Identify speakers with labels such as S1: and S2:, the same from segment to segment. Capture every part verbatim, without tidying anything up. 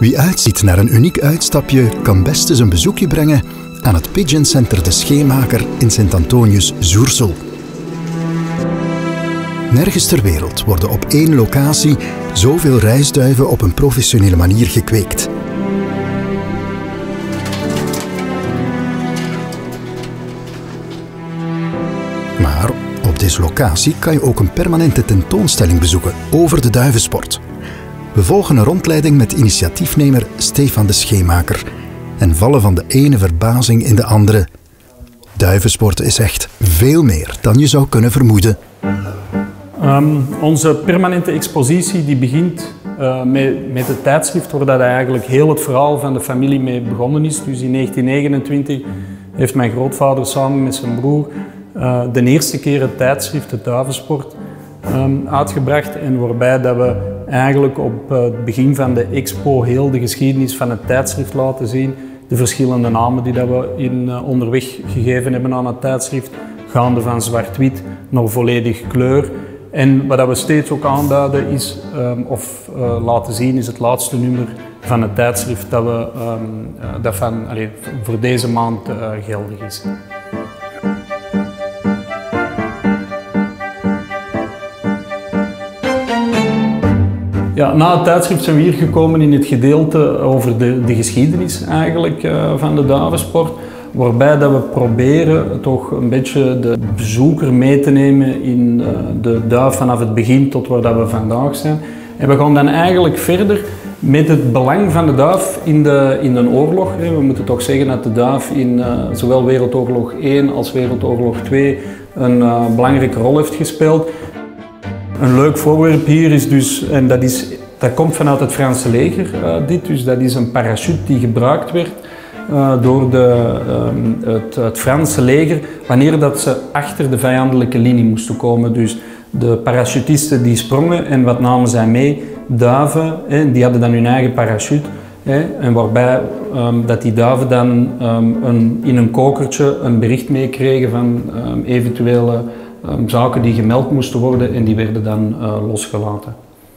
S1: Wie uitziet naar een uniek uitstapje, kan best eens een bezoekje brengen aan het Pigeon Center De Scheemaker in Sint-Antonius, Zoersel. Nergens ter wereld worden op één locatie zoveel reisduiven op een professionele manier gekweekt. Maar op deze locatie kan je ook een permanente tentoonstelling bezoeken over de duivensport. We volgen een rondleiding met initiatiefnemer Stefan De Scheemaker en vallen van de ene verbazing in de andere. Duivensport is echt veel meer dan je zou kunnen vermoeden.
S2: Um, onze permanente expositie die begint uh, met, met het tijdschrift waar dat eigenlijk heel het verhaal van de familie mee begonnen is. Dus in negentien negenentwintig heeft mijn grootvader samen met zijn broer uh, de eerste keer het tijdschrift, de Duivensport, um, uitgebracht. En waarbij dat we eigenlijk op uh, het begin van de expo heel de geschiedenis van het tijdschrift laten zien. De verschillende namen die dat we in, uh, onderweg gegeven hebben aan het tijdschrift, gaande van zwart-wit naar volledig kleur. En wat we steeds ook aanduiden is, um, of uh, laten zien, is het laatste nummer van het tijdschrift dat, we, um, uh, dat van, allez, voor deze maand uh, geldig is. Ja, na het tijdschrift zijn we hier gekomen in het gedeelte over de, de geschiedenis eigenlijk, uh, van de duivensport. Waarbij dat we proberen toch een beetje de bezoeker mee te nemen in uh, de duif vanaf het begin tot waar dat we vandaag zijn. En we gaan dan eigenlijk verder met het belang van de duif in de, in de oorlog. We moeten toch zeggen dat de duif in uh, zowel Wereldoorlog één als Wereldoorlog twee een uh, belangrijke rol heeft gespeeld. Een leuk voorwerp hier is dus, en dat, is, dat komt vanuit het Franse leger, uh, dit, dus dat is een parachute die gebruikt werd uh, door de, um, het, het Franse leger wanneer dat ze achter de vijandelijke linie moesten komen. Dus de parachutisten die sprongen en wat namen zij mee? Duiven, hè, die hadden dan hun eigen parachute. Hè, en waarbij um, dat die duiven dan um, een, in een kokertje een bericht meekregen van um, eventuele Um, zaken die gemeld moesten worden en die werden dan uh, losgelaten.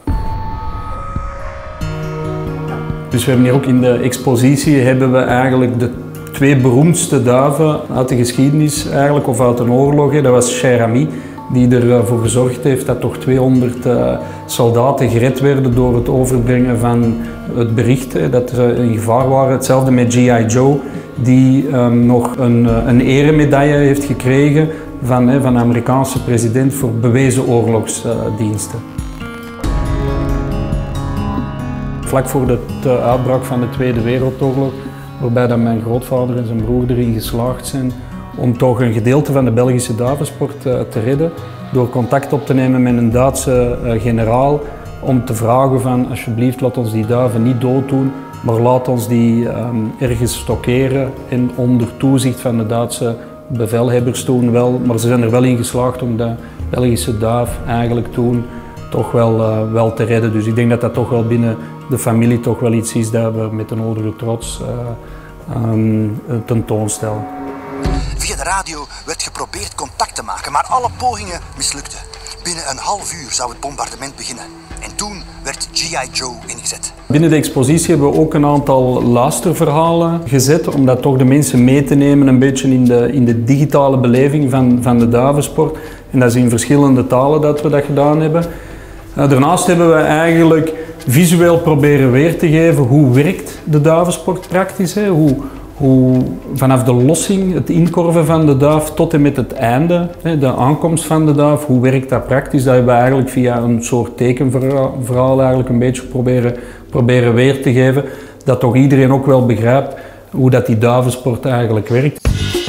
S2: Dus we hebben hier ook in de expositie hebben we eigenlijk de twee beroemdste duiven uit de geschiedenis eigenlijk, of uit een oorlog. Dat was Cher Ami, die ervoor gezorgd heeft dat toch tweehonderd uh, soldaten gered werden door het overbrengen van het bericht hè, dat ze in gevaar waren. Hetzelfde met G I Joe, die um, nog een, een eremedaille heeft gekregen van, hè, van de Amerikaanse president voor bewezen oorlogsdiensten. Vlak voor de, de uitbraak van de Tweede Wereldoorlog, waarbij dan mijn grootvader en zijn broer erin geslaagd zijn om toch een gedeelte van de Belgische duivensport uh, te redden, door contact op te nemen met een Duitse uh, generaal om te vragen van alsjeblieft laat ons die duiven niet dooddoen, maar laat ons die um, ergens stockeren en onder toezicht van de Duitse bevelhebbers toen wel, maar ze zijn er wel in geslaagd om de Belgische duif eigenlijk toen toch wel, uh, wel te redden. Dus ik denk dat dat toch wel binnen de familie toch wel iets is dat we met de nodige trots uh, um, tentoonstellen.
S3: Via de radio werd geprobeerd contact te maken, maar alle pogingen mislukten. Binnen een half uur zou het bombardement beginnen. En toen werd G I Joe ingezet.
S2: Binnen de expositie hebben we ook een aantal luisterverhalen gezet, om dat toch de mensen mee te nemen een beetje in de, in de digitale beleving van, van de duivensport. En dat is in verschillende talen dat we dat gedaan hebben. Uh, daarnaast hebben we eigenlijk visueel proberen weer te geven hoe werkt de duivensport praktisch. Hè? Hoe, hoe vanaf de lossing, het inkorven van de duif tot en met het einde, de aankomst van de duif, hoe werkt dat praktisch? Dat hebben we eigenlijk via een soort tekenverhaal eigenlijk een beetje proberen, proberen weer te geven, dat toch iedereen ook wel begrijpt hoe dat die duivensport eigenlijk werkt.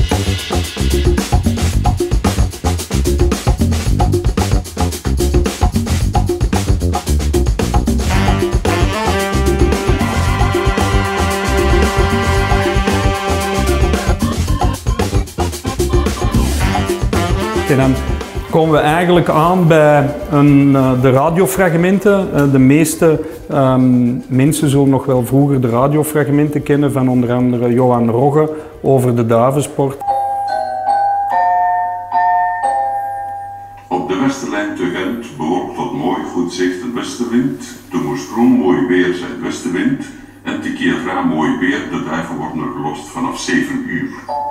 S2: En dan komen we eigenlijk aan bij een, de radiofragmenten. De meeste um, mensen zullen nog wel vroeger de radiofragmenten kennen van onder andere Johan Rogge over de duivensport.
S4: Op de Westerlijn te Gent behoort tot mooi goed zicht het westenwind, de moesprong mooi weer zuidwestenwind en Het is keer raar mooi weer, de duiven worden gelost vanaf zeven uur.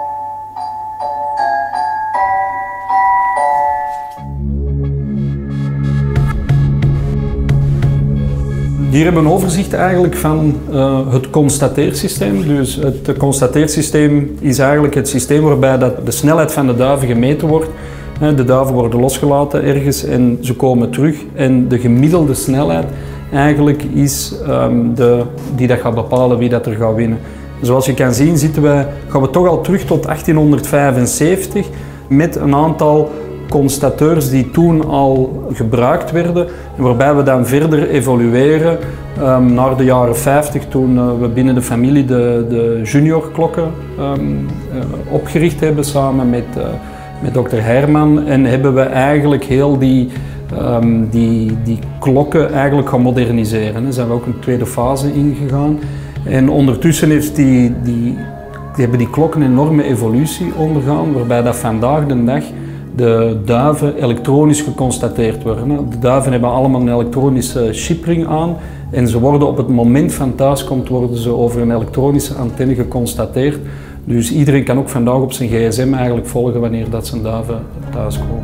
S2: Hier hebben we een overzicht eigenlijk van uh, het constateersysteem. Dus het constateersysteem is eigenlijk het systeem waarbij dat de snelheid van de duiven gemeten wordt. De duiven worden losgelaten ergens en ze komen terug. En de gemiddelde snelheid eigenlijk is um, de, die dat gaat bepalen wie dat er gaat winnen. Zoals je kan zien zitten wij, gaan we toch al terug tot achttienhonderdvijfenzeventig met een aantal constateurs die toen al gebruikt werden en waarbij we dan verder evolueren um, naar de jaren vijftig toen uh, we binnen de familie de, de juniorklokken um, uh, opgericht hebben samen met, uh, met dokter Herman en hebben we eigenlijk heel die, um, die, die klokken eigenlijk gaan moderniseren. Daar zijn we ook een tweede fase ingegaan en ondertussen heeft die, die, die hebben die klokken een enorme evolutie ondergaan waarbij dat vandaag de dag de duiven elektronisch geconstateerd worden. De duiven hebben allemaal een elektronische chipring aan en ze worden op het moment van thuiskomst worden ze over een elektronische antenne geconstateerd. Dus iedereen kan ook vandaag op zijn gsm eigenlijk volgen wanneer dat zijn duiven thuiskomen.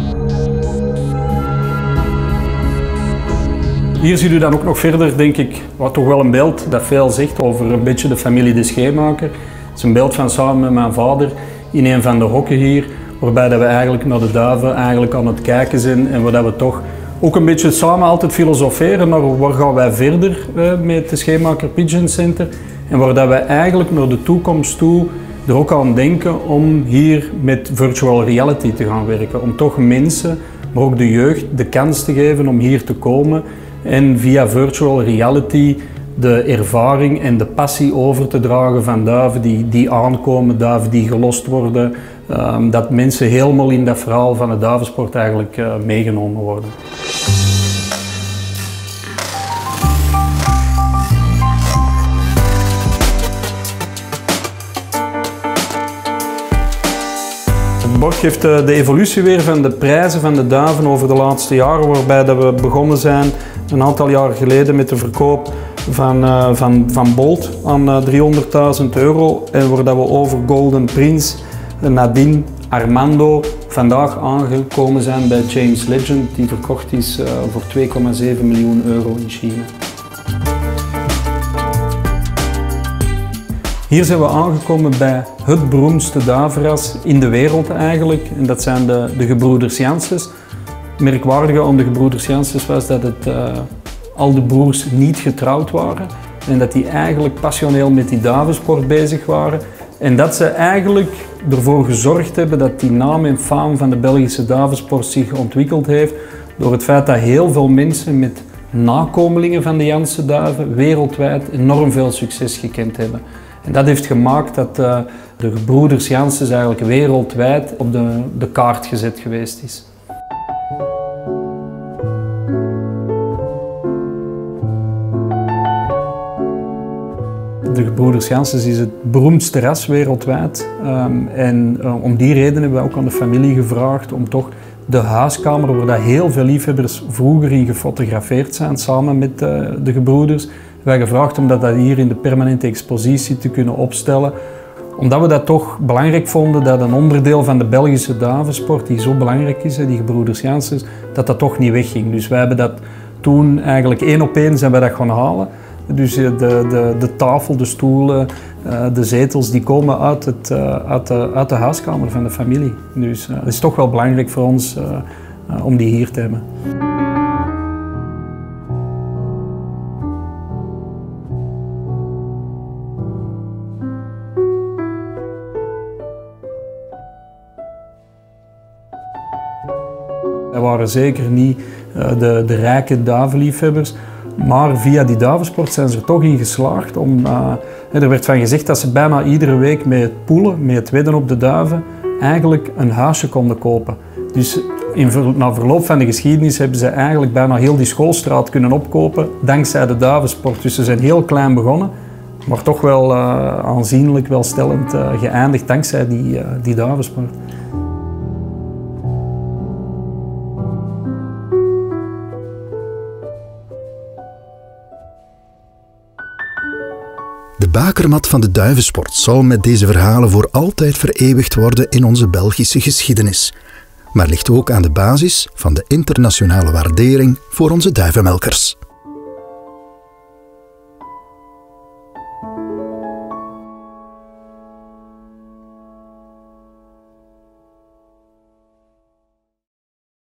S2: Hier ziet u dan ook nog verder, denk ik, wat toch wel een beeld dat veel zegt over een beetje de familie De Scheemaker. Het is een beeld van samen met mijn vader in een van de hokken hier, waarbij dat we eigenlijk naar de duiven eigenlijk aan het kijken zijn en waar dat we toch ook een beetje samen altijd filosoferen naar waar gaan wij verder uh, met de Scheemaker Pigeon Center en waar dat we eigenlijk naar de toekomst toe er ook aan denken om hier met virtual reality te gaan werken. Om toch mensen, maar ook de jeugd, de kans te geven om hier te komen en via virtual reality de ervaring en de passie over te dragen van duiven die, die aankomen, duiven die gelost worden. Um, dat mensen helemaal in dat verhaal van de duivensport eigenlijk uh, meegenomen worden. Het bord geeft de, de evolutie weer van de prijzen van de duiven over de laatste jaren, waarbij dat we begonnen zijn een aantal jaar geleden met de verkoop van, uh, van, van Bolt aan uh, driehonderdduizend euro en waar dat we over Golden Prince, Nadine, Armando vandaag aangekomen zijn bij James Legend, die verkocht is uh, voor twee komma zeven miljoen euro in China. Hier zijn we aangekomen bij het beroemdste duivenras in de wereld eigenlijk, en dat zijn de, de gebroeders Janssens. Het merkwaardige aan de gebroeders Janssens was dat het, uh, al de broers niet getrouwd waren en dat die eigenlijk passioneel met die duivensport bezig waren. En dat ze eigenlijk ervoor gezorgd hebben dat die naam en faam van de Belgische duivensport zich ontwikkeld heeft door het feit dat heel veel mensen met nakomelingen van de Janssen duiven wereldwijd enorm veel succes gekend hebben. En dat heeft gemaakt dat uh, de gebroeders Janssens eigenlijk wereldwijd op de, de kaart gezet geweest is. De gebroeders Janssens is het beroemdste ras wereldwijd. Um, en uh, om die reden hebben we ook aan de familie gevraagd om toch de huiskamer, waar dat heel veel liefhebbers vroeger in gefotografeerd zijn, samen met uh, de gebroeders, wij gevraagd om dat hier in de permanente expositie te kunnen opstellen. Omdat we dat toch belangrijk vonden dat een onderdeel van de Belgische duivensport, die zo belangrijk is, die gebroeders Janssens, dat dat toch niet wegging. Dus wij hebben dat toen eigenlijk één op één zijn wij dat gaan halen. Dus de, de, de tafel, de stoelen, de zetels, die komen uit, het, uit, de, uit de huiskamer van de familie. Dus het is toch wel belangrijk voor ons om die hier te hebben. Wij waren zeker niet de, de rijke duivenliefhebbers. Maar via die duivensport zijn ze er toch in geslaagd om, uh, er werd van gezegd dat ze bijna iedere week met het poelen, met het wedden op de duiven, eigenlijk een huisje konden kopen. Dus in ver, na verloop van de geschiedenis hebben ze eigenlijk bijna heel die schoolstraat kunnen opkopen dankzij de duivensport. Dus ze zijn heel klein begonnen, maar toch wel uh, aanzienlijk, welstellend uh, geëindigd dankzij die, uh, die duivensport.
S1: bakermat van de duivensport zal met deze verhalen voor altijd vereeuwigd worden in onze Belgische geschiedenis. Maar ligt ook aan de basis van de internationale waardering voor onze duivenmelkers.